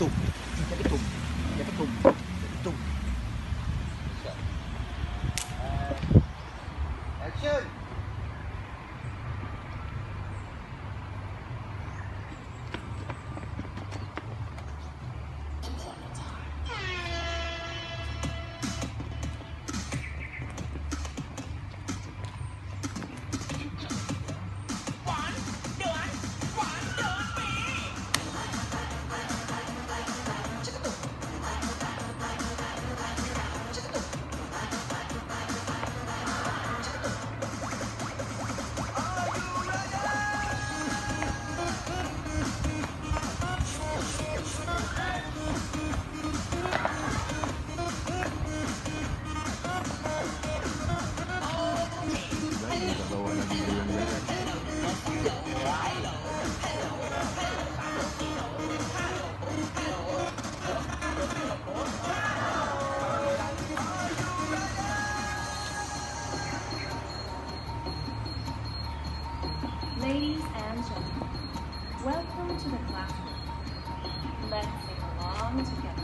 ketum. Dia ketum. Dia ketum. Dia ketum. Action. Ladies and gentlemen, welcome to the classroom. Let's sing along together.